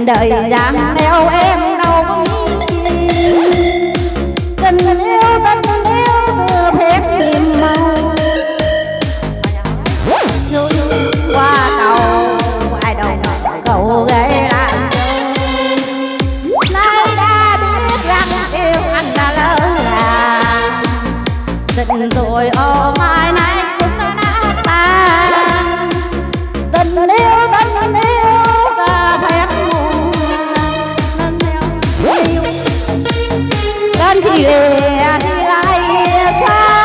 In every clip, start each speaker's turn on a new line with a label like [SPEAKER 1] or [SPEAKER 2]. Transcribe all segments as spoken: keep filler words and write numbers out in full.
[SPEAKER 1] đời giang neo em đâu có nghĩ gì. Tình yêu tình yêu từ phép niềm màu qua cầu ai đâu cầu ghé làm nay đã biết rằng yêu anh đã lỡ là tình tôi ô mai nay cũng đã nát tan. Tình yêu tình yêu ta phép muôn đến khi lìa đi lại lìa xa.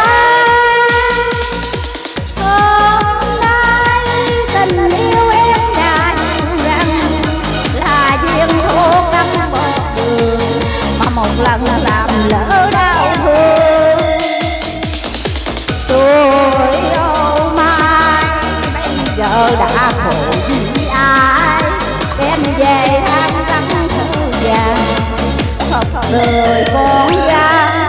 [SPEAKER 1] Hôm nay tình yêu em đã nhận rằng là duyên thuốc đắng bờ đường mà một lần làm lỡ đau thương. Tôi yêu mai bây giờ đã khổ vì ai đem về tham răng thư vàng thật người con gái.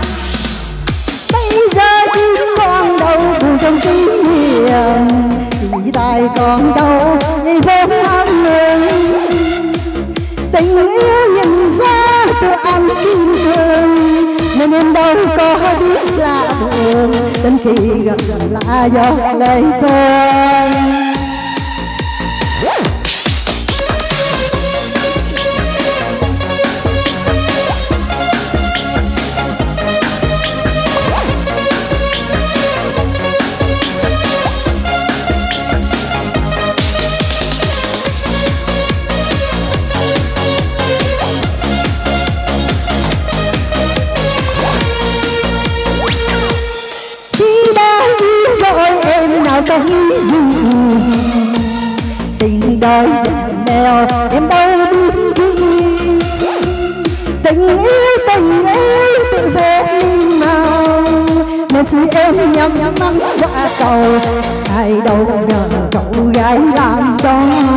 [SPEAKER 2] Bây giờ chỉ còn đâu buồn trong tim hiền, chỉ tay còn đâu giây phút âm ngừng. Tình yêu nhìn ra tôi anh kim cương nên em đâu có biết là buồn, đến khi gặp là giọt lệ con. Có gì tình đời nèo em đâu biết gì. Tình yêu tình yêu tự phép nhưng màu nên suy em nhắm mắt qua cầu ai đâu ngờ cậu gái làm cho.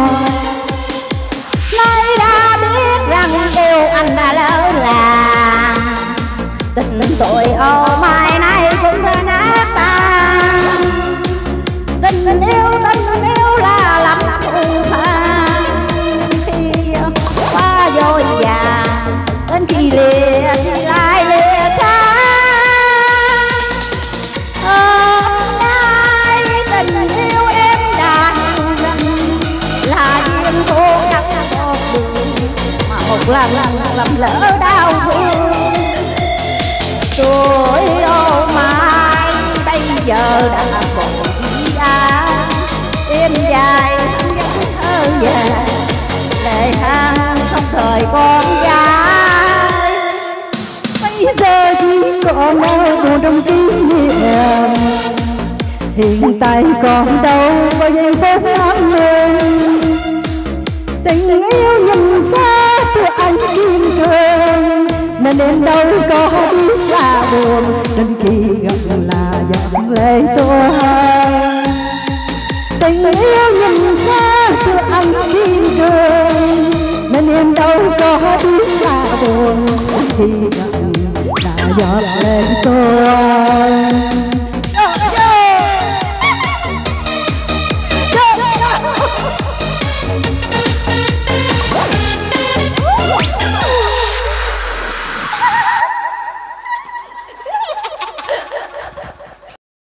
[SPEAKER 1] Nay đã biết rằng yêu anh đã lỡ là tình tội ô mai nay cũng đã nát tan. Tình yêu tình yêu là lắm thù tha khi qua dối già đến khi lìa lại lìa xa. Hôm nay tình yêu em đã nhận rằng là duyên thuốc đắng một đường mà một lần làm lỡ đau thương. Tôi yêu mai bây giờ đã khổ đêm dài thơ dài lệ than không thời con gái.
[SPEAKER 2] Bây giờ chỉ còn đâu buồn trong kỷ niệm, hiện tại còn đâu có giây phút âm mừng. Tình yêu nhìn xa tôi anh kim cương nên em đâu có biết là buồn, đến khi gặp là giọt lệ tuôn. Tình yêu nhìn xa tôi anh kim cương nên em đâu có biết là buồn, khi